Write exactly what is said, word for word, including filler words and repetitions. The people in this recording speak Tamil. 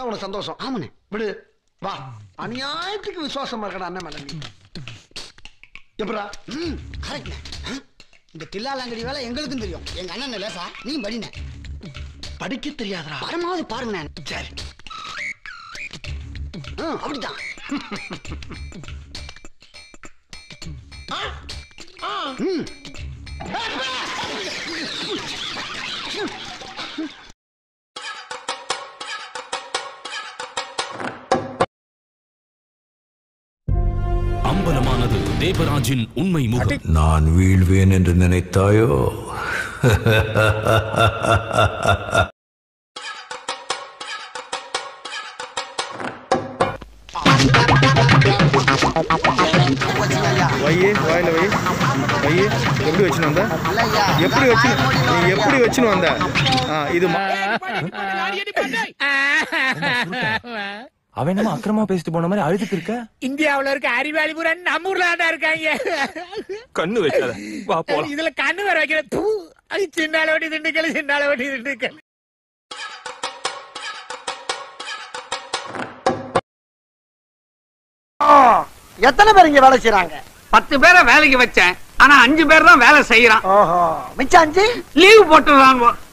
தான் உனக்கு சந்தோஷம். ஆமாண்ணே. விடு வா. அநியாயத்துக்கு விசுவாசமா இருக்கடா அண்ணன் மேல நீ. எப்படா? ம் கரெக்ட்ண்ணே. இந்த தில்லாலங்கடி வேலை எங்களுக்கும் தெரியும். எங்க அண்ணன் லேசா நீ படிண்ணே. படிக்க தெரியாதடா. பரமாவது பாருங்கண்ணே. சரி. ஆ அப்படிதான். ம் அம்பலமானது தேவராஜின் உண்மை முகம். நான் வீழ்வேன் என்று நினைத்தாயோ? வையே வாயில வை வையே. எப்படி வச்சுன்னு வந்த? எப்படி வச்சு நீ எப்படி வச்சுன்னு வந்த? இது அவன் நம்ம அக்கிரமா பேசிட்டு போன மாதிரி அழுதுட்டு இருக்க. இந்தியாவுல இருக்க அறிவாளி பூரா நம்ம ஊர்ல தான் இருக்காங்க. கண்ணு வைக்காத வா போலாம். இதுல கண்ணு வேற வைக்கிற தூ. அது சின்னால ஓட்டி திண்டுக்கல் சின்னால ஓட்டி திண்டுக்கல். எத்தனை பேர் இங்க வேலை செய்யறாங்க? பத்து பேரை வேலைக்கு வச்சேன். ஆனா அஞ்சு பேர் தான் வேலை செய்யறான். ஓஹோ மிச்சம் அஞ்சு லீவ் போட்டுறான்.